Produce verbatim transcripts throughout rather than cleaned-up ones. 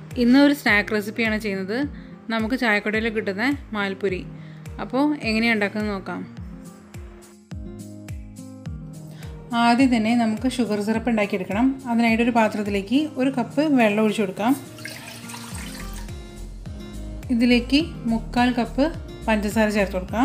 ഇന്നൊരു സ്നാക്ക് റെസിപ്പിയാണ് ചെയ്യുന്നത്. നമുക്ക് ചായക്കടയിൽ കിട്ടുന്ന മാൽപുരി. അപ്പോൾ എങ്ങനെയാണ് ഉണ്ടാക്കുന്നത് നോക്കാം. ആദ്യം തന്നെ നമുക്ക് ഷുഗർ സിറപ്പ് ഉണ്ടാക്കിയെടുക്കണം. അതിനായിട്ട് ഒരു പാത്രത്തിലേക്ക് ഒരു കപ്പ് വെള്ളം ഒഴിച്ചു കൊടുക്കാം. ഇതിലേക്ക് മുക്കാൽ കപ്പ് പഞ്ചസാര ചേർത്ത് കൊടുക്കാം.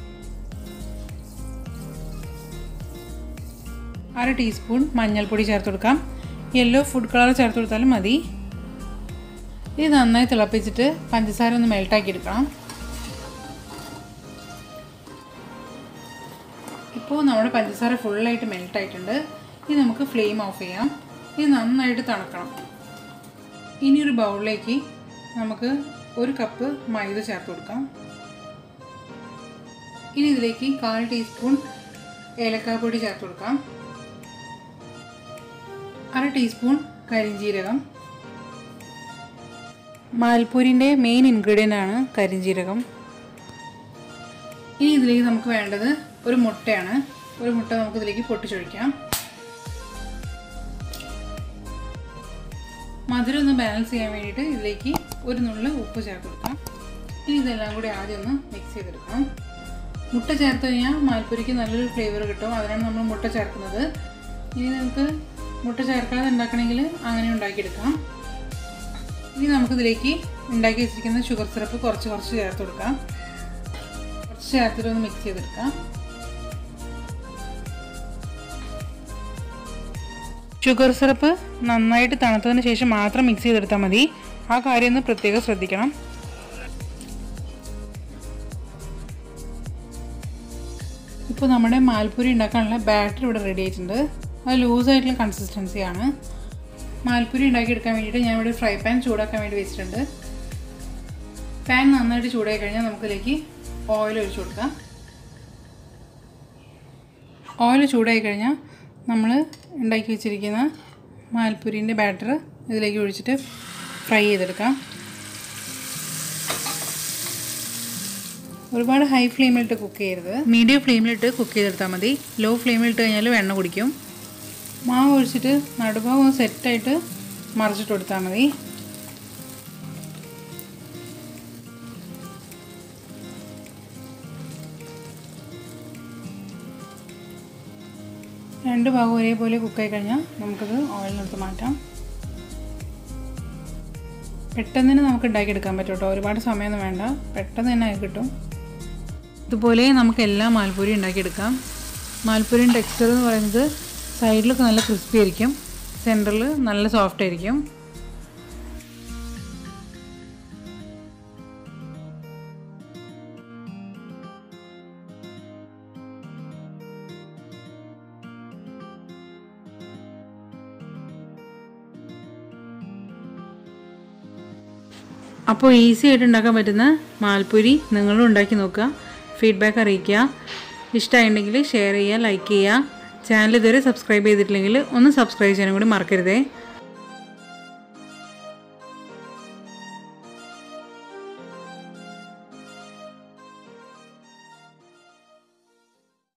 അര ടീസ്പൂൺ മഞ്ഞൾപ്പൊടി ചേർത്ത് കൊടുക്കാം. യെല്ലോ ഫുഡ് കളർ ചേർത്ത് കൊടുത്താലും മതി. ഇത് നന്നായി തിളപ്പിച്ചിട്ട് പഞ്ചസാര ഒന്ന് മെൽട്ടാക്കി എടുക്കണം. ഇപ്പോൾ നമ്മുടെ പഞ്ചസാര ഫുള്ളായിട്ട് മെൽട്ടായിട്ടുണ്ട്. ഇനി നമുക്ക് ഫ്ലെയിം ഓഫ് ചെയ്യാം. ഇത് നന്നായിട്ട് തണുക്കണം. ഇനി ഒരു ബൗളിലേക്ക് നമുക്ക് ഒരു കപ്പ് മൈദ ചേർത്ത് കൊടുക്കാം. ഇനി ഇതിലേക്ക് കാൽ ടീസ്പൂൺ ഏലക്കാപ്പൊടി ചേർത്ത് കൊടുക്കാം. അര ടീസ്പൂൺ കരിഞ്ജീരകം. മാൽപൂരിൻ്റെ മെയിൻ ഇൻഗ്രീഡിയൻ്റ് ആണ് കരിഞ്ജീരകം. ഇനി ഇതിലേക്ക് നമുക്ക് വേണ്ടത് ഒരു മുട്ടയാണ്. ഒരു മുട്ട നമുക്ക് ഇതിലേക്ക് പൊട്ടിച്ചൊഴിക്കാം. മധുരം ഒന്ന് ബാലൻസ് ചെയ്യാൻ വേണ്ടിയിട്ട് ഇതിലേക്ക് ഒരു നുള്ള് ഉപ്പ് ചേർത്ത് കൊടുക്കാം. ഇനി ഇതെല്ലാം കൂടി ആദ്യം ഒന്ന് മിക്സ് ചെയ്തെടുക്കാം. മുട്ട ചേർത്ത് കഴിഞ്ഞാൽ മാൽപൂരിക്ക് നല്ലൊരു ഫ്ലേവർ കിട്ടും. അതിനാണ് നമ്മൾ മുട്ട ചേർക്കുന്നത്. ഇനി നമുക്ക് മുട്ട ചേർക്കാതെ ഉണ്ടാക്കണമെങ്കിൽ അങ്ങനെ ഉണ്ടാക്കിയെടുക്കാം. ഇനി നമുക്കിതിലേക്ക് ഉണ്ടാക്കി വെച്ചിരിക്കുന്ന ഷുഗർ സിറപ്പ് കുറച്ച് കുറച്ച് ചേർത്ത് കൊടുക്കാം. കുറച്ച് ചേർത്തിട്ട് ഒന്ന് മിക്സ് ചെയ്തെടുക്കാം. ഷുഗർ സിറപ്പ് നന്നായിട്ട് തണുത്തതിന് ശേഷം മാത്രം മിക്സ് ചെയ്തെടുത്താൽ മതി. ആ കാര്യം ഒന്ന് പ്രത്യേകം ശ്രദ്ധിക്കണം. ഇപ്പോൾ നമ്മുടെ മാൽപൂരി ഉണ്ടാക്കാനുള്ള ബാറ്റർ ഇവിടെ റെഡി ആയിട്ടുണ്ട്. അത് ലൂസായിട്ടുള്ള കൺസിസ്റ്റൻസിയാണ്. മാൽപൂരി ഉണ്ടാക്കിയെടുക്കാൻ വേണ്ടിയിട്ട് ഞാൻ ഇവിടെ ഫ്രൈ പാൻ ചൂടാക്കാൻ വേണ്ടി വെച്ചിട്ടുണ്ട്. പാൻ നന്നായിട്ട് ചൂടായി കഴിഞ്ഞാൽ നമുക്കിതിലേക്ക് ഓയിൽ ഒഴിച്ചു കൊടുക്കാം. ഓയിൽ ചൂടായി കഴിഞ്ഞാൽ നമ്മൾ ഉണ്ടാക്കി വെച്ചിരിക്കുന്ന മാൽപൂരിൻ്റെ ബാറ്റർ ഇതിലേക്ക് ഒഴിച്ചിട്ട് ഫ്രൈ ചെയ്തെടുക്കാം. ഒരുപാട് ഹൈ ഫ്ലെയിമിലിട്ട് കുക്ക് ചെയ്യരുത്. മീഡിയം ഫ്ലെയിമിലിട്ട് കുക്ക് ചെയ്തെടുത്താൽ മതി. ലോ ഫ്ലെയിമിലിട്ട് കഴിഞ്ഞാൽ എണ്ണ കുടിക്കും. മാവ് ഒഴിച്ചിട്ട് നടുഭാഗം ഒന്ന് സെറ്റായിട്ട് മറിച്ചിട്ട് കൊടുത്താൽ മതി. രണ്ട് ഭാഗം ഒരേപോലെ കുക്കായി കഴിഞ്ഞാൽ നമുക്കത് ഓയിലിനെടുത്ത് മാറ്റാം. പെട്ടെന്ന് തന്നെ നമുക്ക് ഉണ്ടാക്കിയെടുക്കാൻ പറ്റും കേട്ടോ. ഒരുപാട് സമയമൊന്നും വേണ്ട, പെട്ടെന്ന് തന്നെ ആയി കിട്ടും. ഇതുപോലെ നമുക്ക് എല്ലാ മാൽപൂരി ഉണ്ടാക്കിയെടുക്കാം. മാൽപൂരിൻ്റെ ടെക്സ്ചർ എന്ന് പറയുന്നത് സൈഡിലൊക്കെ നല്ല ക്രിസ്പി ആയിരിക്കും, സെൻറ്ററിൽ നല്ല സോഫ്റ്റ് ആയിരിക്കും. അപ്പോൾ ഈസി ആയിട്ട് ഉണ്ടാക്കാൻ പറ്റുന്ന മാൽപൂരി നിങ്ങളും ഉണ്ടാക്കി നോക്കുക. ഫീഡ്ബാക്ക് അറിയിക്കുക. ഇഷ്ടമായിട്ടുണ്ടെങ്കിൽ ഷെയർ ചെയ്യുക, ലൈക്ക് ചെയ്യുക. ചാനൽ ഇതുവരെ സബ്സ്ക്രൈബ് ചെയ്തിട്ടില്ലെങ്കിൽ ഒന്ന് സബ്സ്ക്രൈബ് ചെയ്യാനും കൂടി മറക്കരുതേ.